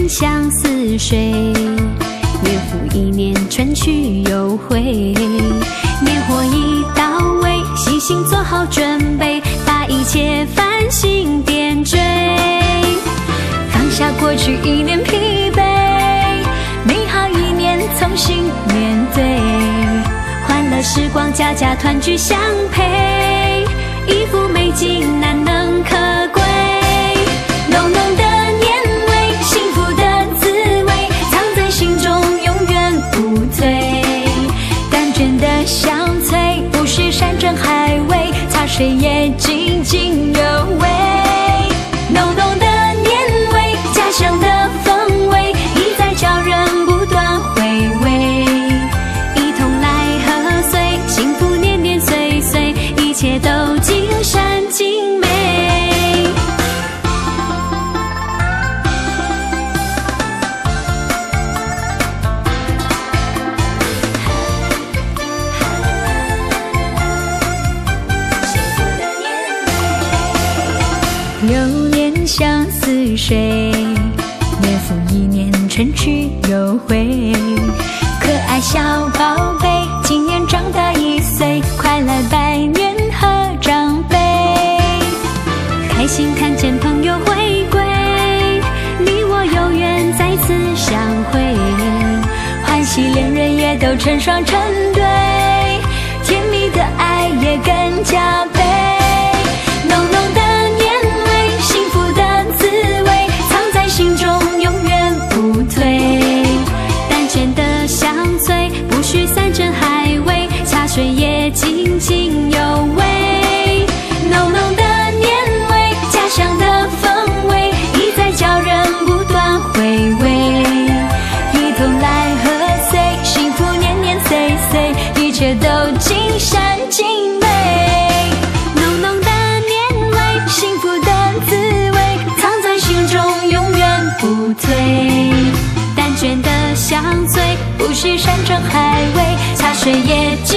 年相似水，年复一年，春去又回。年货已到位，细心做好准备，把一切烦心点缀。放下过去一年疲惫，美好一年重新面对。欢乐时光，家家团聚相陪，一幅美景难能可贵。浓浓的年味，幸福的滋味，藏在心中永远不退。甘甜的香脆，不是山珍海味，茶水也津津有味。浓浓的年味，家乡的风味，一再叫人不断回味。一同来贺岁，幸福年年岁岁，一切都尽善尽美。流年相似水，年复一年，春去又回。可爱小宝贝，今年长大1岁，快来拜年贺长辈。开心看见朋友回归，你我有缘再次相会。欢喜恋人也都成双成对，甜蜜的爱也更加倍。浓浓的年味，幸福的滋味，藏在心中永远不退。淡甜的香脆，不需山珍海味，茶水也津津有味。浓浓的年味，家乡的风味，一再叫人不断回味。一同来贺岁，幸福年年岁岁，一切都尽善尽美。浓浓的年味，幸福的滋味，藏在心中永远不退。淡甜的香脆，不需山珍海味，茶水也